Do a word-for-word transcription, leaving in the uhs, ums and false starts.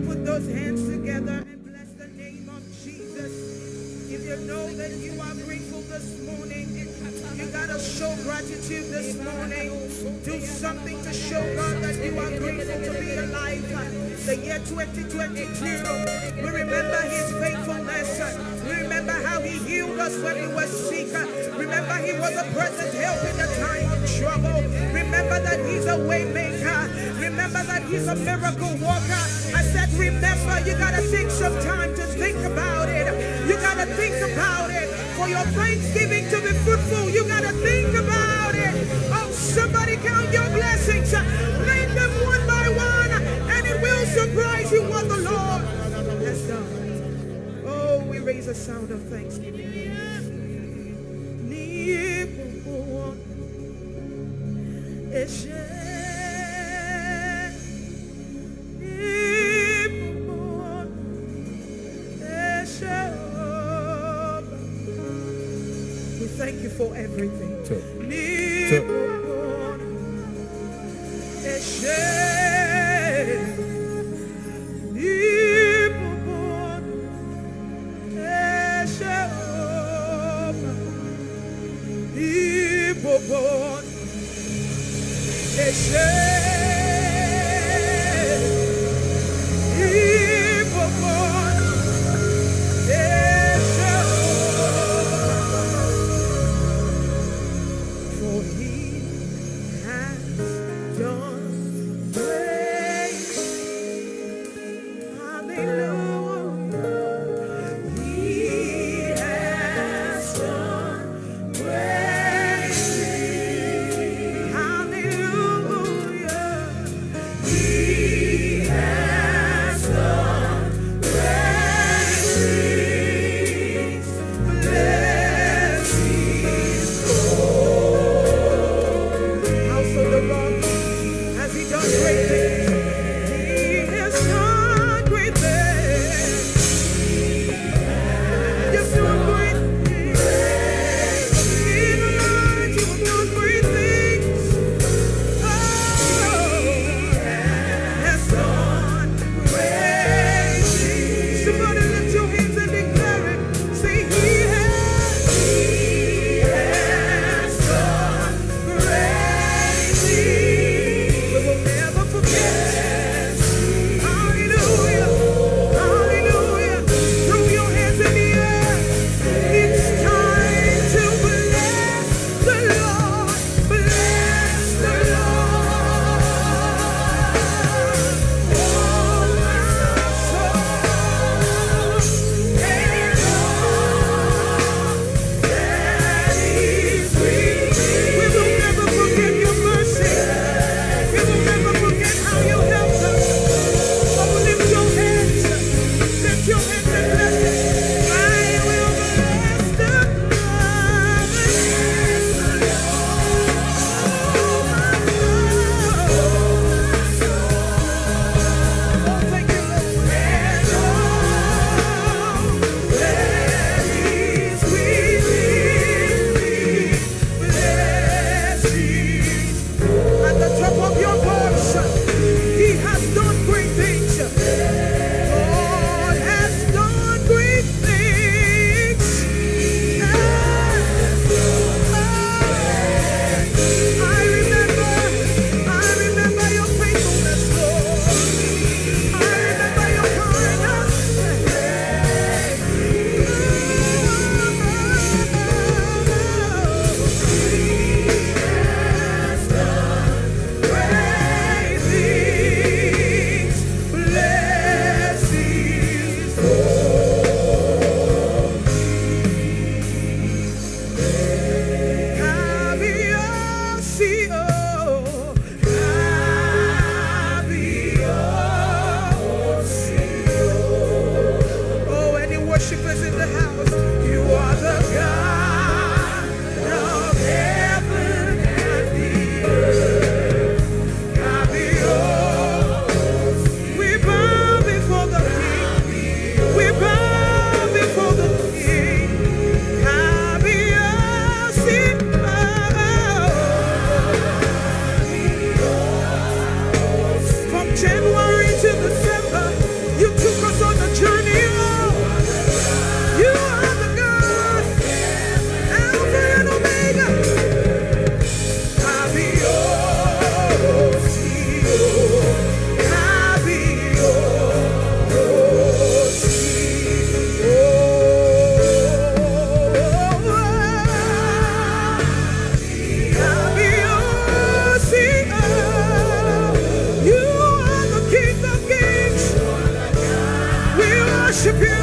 put those hands together and bless the name of Jesus. If you know that you are grateful this morning, you gotta show gratitude this morning. Do something to show God that you are grateful to be alive. The year twenty twenty-two, we remember his faithfulness. We remember how he healed us when we were sick. Remember he was a present help in the time of trouble. Remember that he's a way maker. Remember that he's a miracle worker. I said remember, you gotta take some time to think about it. You gotta think about it. For your Thanksgiving to be fruitful, you gotta think about it. Oh, somebody count your blessings. Name them one by one, and it will surprise you what the Lord has done. Oh, we raise a sound of thanksgiving. We thank you for everything. Two. Two. For he worship you.